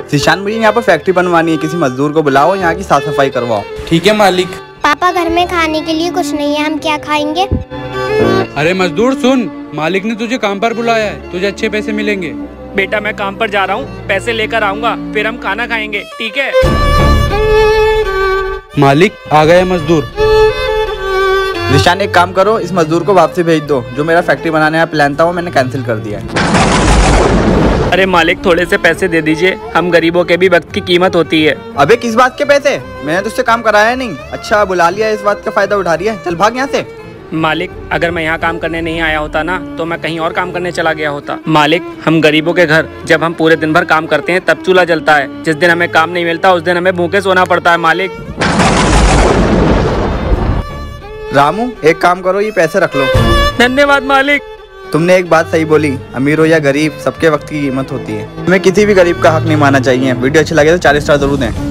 ज़ीशान, मुझे यहाँ पर फैक्ट्री बनवानी है, किसी मजदूर को बुलाओ, यहाँ की साफ सफाई करवाओ। ठीक है मालिक। पापा, घर में खाने के लिए कुछ नहीं है, हम क्या खाएंगे? अरे मजदूर सुन, मालिक ने तुझे काम पर बुलाया है, तुझे अच्छे पैसे मिलेंगे। बेटा मैं काम पर जा रहा हूँ, पैसे लेकर आऊँगा, फिर हम खाना खाएंगे, ठीक है? मालिक आ गया मजदूर। ज़ीशान, एक काम करो, इस मजदूर को वापसी भेज दो। जो मेरा फैक्ट्री बनाने का प्लान था वो मैंने कैंसिल कर दिया है। अरे मालिक, थोड़े से पैसे दे दीजिए, हम गरीबों के भी वक्त की कीमत होती है। अबे किस बात के पैसे? मैंने तुझसे काम कराया नहीं। अच्छा बुला लिया, इस बात का फायदा उठा रही है, चल भाग यहाँ से। मालिक, अगर मैं यहाँ काम करने नहीं आया होता ना तो मैं कहीं और काम करने चला गया होता। मालिक, हम गरीबों के घर जब हम पूरे दिन भर काम करते हैं तब चूल्हा जलता है। जिस दिन हमें काम नहीं मिलता उस दिन हमें भूखे सोना पड़ता है। मालिक। रामू, एक काम करो, ये पैसे रख लो। धन्यवाद मालिक। तुमने एक बात सही बोली, अमीर हो या गरीब, सबके वक्त की कीमत होती है। हमें किसी भी गरीब का हक नहीं मानना चाहिए। वीडियो अच्छी लगे तो 4 स्टार जरूर दें।